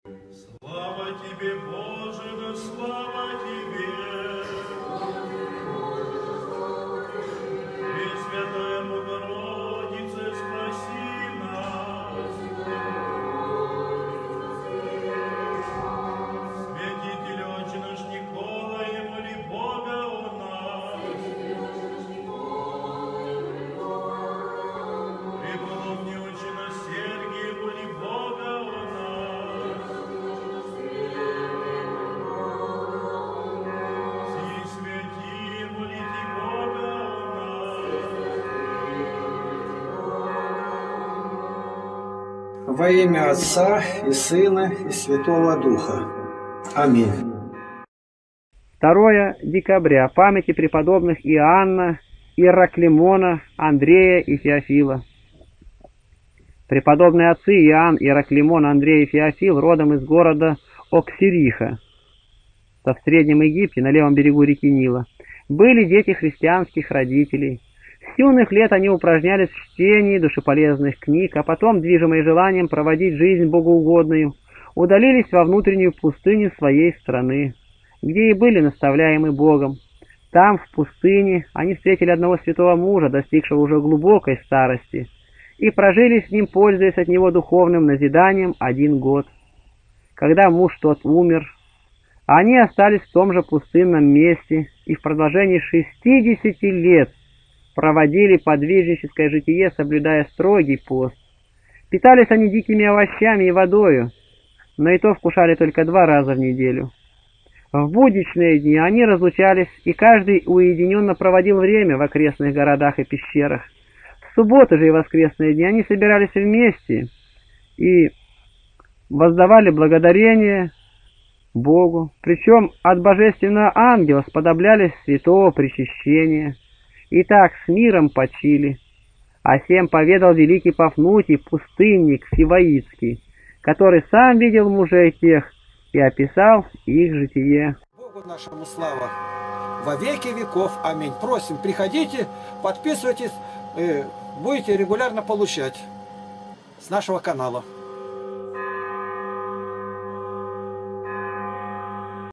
Слава тебе, Боже, да слава тебе! Пресвятая Богородице, спаси нас! Святитель Отче наш Николай, моли Бога о нас! Преподобный Отче наш Сергий, моли Бога о нас! Все святые, молите Бога о нас! Во имя Отца и Сына и Святого Духа. Аминь. 2 декабря. Памяти преподобных Иоанна, Ираклимона, Андрея и Феофила. Преподобные отцы Иоанн, Ираклимон, Андрей и Феофил родом из города Оксириха, в Среднем Египте, на левом берегу реки Нила. Были дети христианских родителей. С юных лет они упражнялись в чтении душеполезных книг, а потом, движимые желанием проводить жизнь богоугодную, удалились во внутреннюю пустыню своей страны, где и были наставляемы Богом. Там, в пустыне, они встретили одного святого мужа, достигшего уже глубокой старости, и прожили с ним, пользуясь от него духовным назиданием, 1 год. Когда муж тот умер, они остались в том же пустынном месте и в продолжении 60 лет проводили подвижническое житие, соблюдая строгий пост. Питались они дикими овощами и водою, но и то вкушали только 2 раза в неделю. В будничные дни они разлучались, и каждый уединенно проводил время в окрестных городах и пещерах. В субботы же и воскресные дни они собирались вместе и воздавали благодарение Богу, причем от божественного ангела сподоблялись святого причащения. И так с миром почили. О сем поведал великий Пафнутий, пустынник Фиваицкий, который сам видел мужей тех и описал их житие. Богу нашему слава во веки веков. Аминь. Просим, приходите, подписывайтесь, будете регулярно получать с нашего канала.